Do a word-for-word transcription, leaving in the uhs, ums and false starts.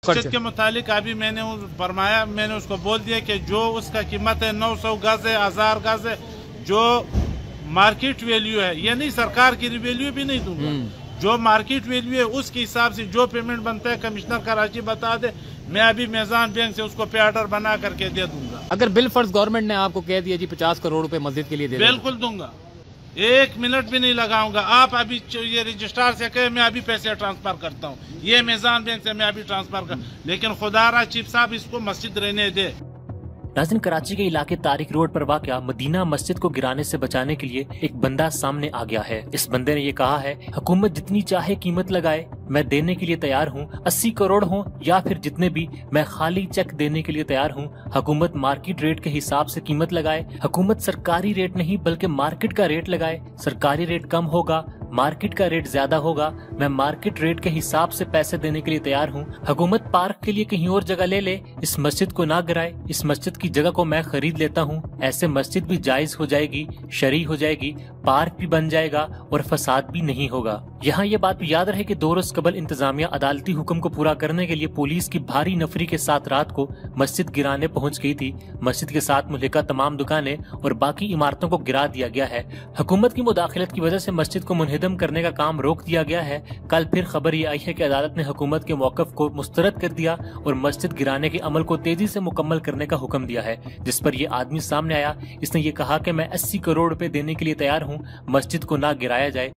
मस्जिद के मुतालिक अभी मैंने फरमाया, मैंने उसको बोल दिया कि जो उसका कीमत है नौ सौ गज है, हजार गज है, जो मार्केट वैल्यू है, ये नहीं सरकार की वैल्यू भी नहीं दूंगा, जो मार्केट वैल्यू है उसके हिसाब से जो पेमेंट बनता है कमिश्नर कराची बता दे, मैं अभी मेजान बैंक से उसको पे ऑर्डर बना करके दे दूंगा। अगर बिल फर्ज गवर्नमेंट ने आपको कह दिया जी पचास करोड़ रुपए मस्जिद के लिए दे, बिल्कुल दूंगा, एक मिनट भी नहीं लगाऊंगा। आप अभी ये रजिस्ट्रार से कहे मैं अभी पैसे ट्रांसफर करता हूँ, ये मेजान बैंक से मैं अभी ट्रांसफर कर, लेकिन खुदारा चीफ साहब इसको मस्जिद रहने दे। नाज़रीन, कराची के इलाके तारिक रोड पर वाक़या मदीना मस्जिद को गिराने से बचाने के लिए एक बंदा सामने आ गया है। इस बंदे ने ये कहा है, हुकूमत जितनी चाहे कीमत लगाए मैं देने के लिए तैयार हूँ, अस्सी करोड़ हो या फिर जितने भी, मैं खाली चेक देने के लिए तैयार हूँ। हुकूमत मार्केट रेट के हिसाब से कीमत लगाए, हुकूमत सरकारी रेट नहीं बल्कि मार्केट का रेट लगाए। सरकारी रेट कम होगा, मार्केट का रेट ज्यादा होगा, मैं मार्केट रेट के हिसाब से पैसे देने के लिए तैयार हूँ। हुकूमत पार्क के लिए कहीं और जगह ले ले, इस मस्जिद को ना गिराए, इस मस्जिद की जगह को मैं खरीद लेता हूँ। ऐसे मस्जिद भी जायज हो जाएगी, शरई हो जाएगी, पार्क भी बन जाएगा और फसाद भी नहीं होगा। यहाँ ये बात भी याद रहे कि दो रोज कबल इंतजामिया अदालती हुक्म को पूरा करने के लिए पुलिस की भारी नफरी के साथ रात को मस्जिद गिराने पहुंच गई थी। मस्जिद के साथ मुल्हिका तमाम दुकानें और बाकी इमारतों को गिरा दिया गया है। हुकूमत की मुदाखलत की वजह से मस्जिद को मुनहदम करने का काम रोक दिया गया है। कल फिर खबर ये आई है कि अदालत ने हुकूमत के मौकफ को मुस्तरद कर दिया और मस्जिद गिराने के अमल को तेजी से मुकम्मल करने का हुक्म दिया है, जिस पर यह आदमी सामने आया। इसने ये कहा कि मैं अस्सी करोड़ रुपए देने के लिए तैयार हूँ, मस्जिद को ना गिराया जाए।